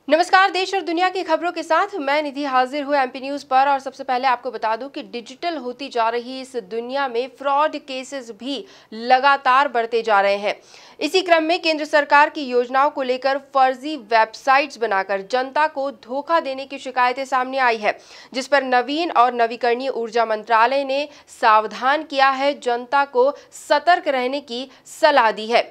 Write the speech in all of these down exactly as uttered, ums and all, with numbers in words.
नमस्कार। देश और दुनिया की खबरों के साथ मैं निधि हाजिर हूँ एमपी न्यूज पर। और सबसे पहले आपको बता दूं कि डिजिटल होती जा रही इस दुनिया में फ्रॉड केसेस भी लगातार बढ़ते जा रहे हैं। इसी क्रम में केंद्र सरकार की योजनाओं को लेकर फर्जी वेबसाइट्स बनाकर जनता को धोखा देने की शिकायतें सामने आई है, जिस पर नवीन और नवीकरणीय ऊर्जा मंत्रालय ने सावधान किया है, जनता को सतर्क रहने की सलाह दी है।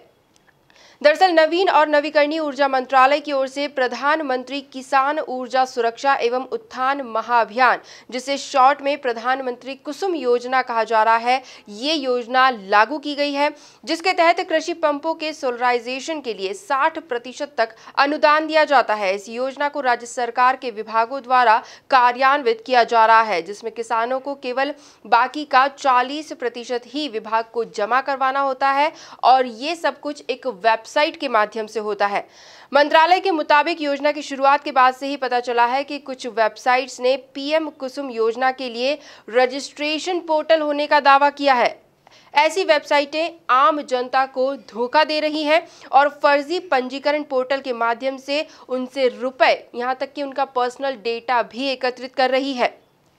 दरअसल नवीन और नवीकरणीय ऊर्जा मंत्रालय की ओर से प्रधानमंत्री किसान ऊर्जा सुरक्षा एवं उत्थान महाअभियान, जिसे शॉर्ट में प्रधानमंत्री कुसुम योजना कहा जा रहा है, ये योजना लागू की गई है, जिसके तहत कृषि पंपों के सोलराइजेशन के लिए साठ प्रतिशत तक अनुदान दिया जाता है। इस योजना को राज्य सरकार के विभागों द्वारा कार्यान्वित किया जा रहा है, जिसमें किसानों को केवल बाकी का चालीस प्रतिशत ही विभाग को जमा करवाना होता है और ये सब कुछ एक वेब वेबसाइट के माध्यम से होता है। मंत्रालय के मुताबिक योजना की शुरुआत के बाद से ही पता चला है कि कुछ वेबसाइट्स ने पीएम कुसुम योजना के लिए रजिस्ट्रेशन पोर्टल होने का दावा किया है। ऐसी वेबसाइटें आम जनता को धोखा दे रही हैं और फर्जी पंजीकरण पोर्टल के माध्यम से उनसे रुपए, यहां तक कि उनका पर्सनल डेटा भी एकत्रित कर रही है।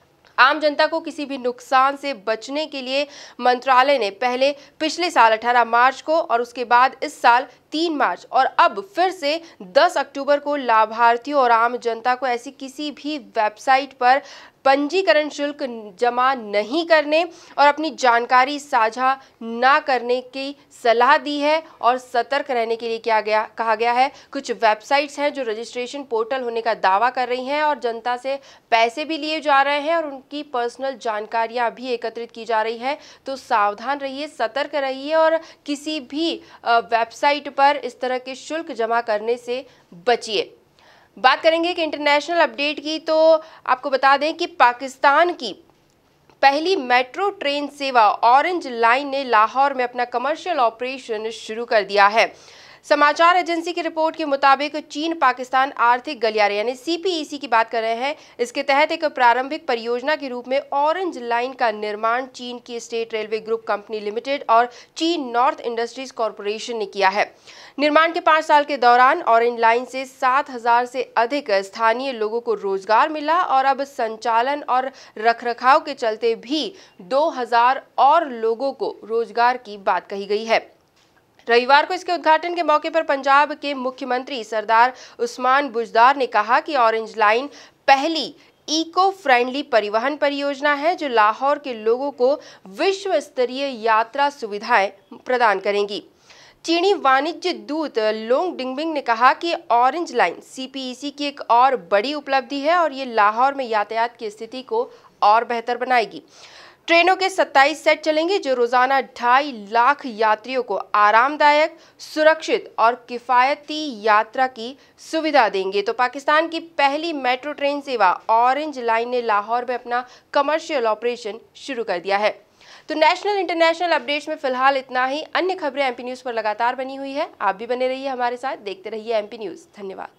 आम जनता को किसी भी नुकसान से बचने के लिए मंत्रालय ने पहले पिछले साल अठारह मार्च को और उसके बाद इस साल तीन मार्च और अब फिर से दस अक्टूबर को लाभार्थियों और आम जनता को ऐसी किसी भी वेबसाइट पर पंजीकरण शुल्क जमा नहीं करने और अपनी जानकारी साझा ना करने की सलाह दी है और सतर्क रहने के लिए क्या गया कहा गया है। कुछ वेबसाइट्स हैं जो रजिस्ट्रेशन पोर्टल होने का दावा कर रही हैं और जनता से पैसे भी लिए जा रहे हैं और उनकी पर्सनल जानकारियां भी एकत्रित की जा रही है। तो सावधान रहिए, सतर्क रहिए और किसी भी वेबसाइट पर इस तरह के शुल्क जमा करने से बचिए। बात करेंगे कि इंटरनेशनल अपडेट की, तो आपको बता दें कि पाकिस्तान की पहली मेट्रो ट्रेन सेवा ऑरेंज लाइन ने लाहौर में अपना कमर्शियल ऑपरेशन शुरू कर दिया है। समाचार एजेंसी की रिपोर्ट के मुताबिक चीन पाकिस्तान आर्थिक गलियारे यानी सीपीईसी की बात कर रहे हैं। इसके तहत एक प्रारंभिक परियोजना के रूप में ऑरेंज लाइन का निर्माण चीन की state railway group company limited और चीन नॉर्थ इंडस्ट्रीज कॉरपोरेशन ने किया है। निर्माण के पाँच साल के दौरान ऑरेंज लाइन से सात हजार से अधिक स्थानीय लोगों को रोजगार मिला और अब संचालन और रखरखाव के चलते भी दो हजार और लोगों को रोजगार की बात कही गई है। रविवार को इसके उद्घाटन के मौके पर पंजाब के मुख्यमंत्री सरदार उस्मान बुजदार ने कहा कि ऑरेंज लाइन पहली इको फ्रेंडली परिवहन परियोजना है जो लाहौर के लोगों को विश्व स्तरीय यात्रा सुविधाएं प्रदान करेंगी। चीनी वाणिज्य दूत लोंग डिंगबिंग ने कहा कि ऑरेंज लाइन सीपीईसी की एक और बड़ी उपलब्धि है और ये लाहौर में यातायात की स्थिति को और बेहतर बनाएगी। ट्रेनों के सत्ताईस सेट चलेंगे जो रोजाना ढाई लाख यात्रियों को आरामदायक, सुरक्षित और किफायती यात्रा की सुविधा देंगे। तो पाकिस्तान की पहली मेट्रो ट्रेन सेवा ऑरेंज लाइन ने लाहौर में अपना कमर्शियल ऑपरेशन शुरू कर दिया है। तो नेशनल इंटरनेशनल अपडेट्स में फिलहाल इतना ही। अन्य खबरें एमपी न्यूज पर लगातार बनी हुई है। आप भी बने रहिए हमारे साथ, देखते रहिए एमपी न्यूज। धन्यवाद।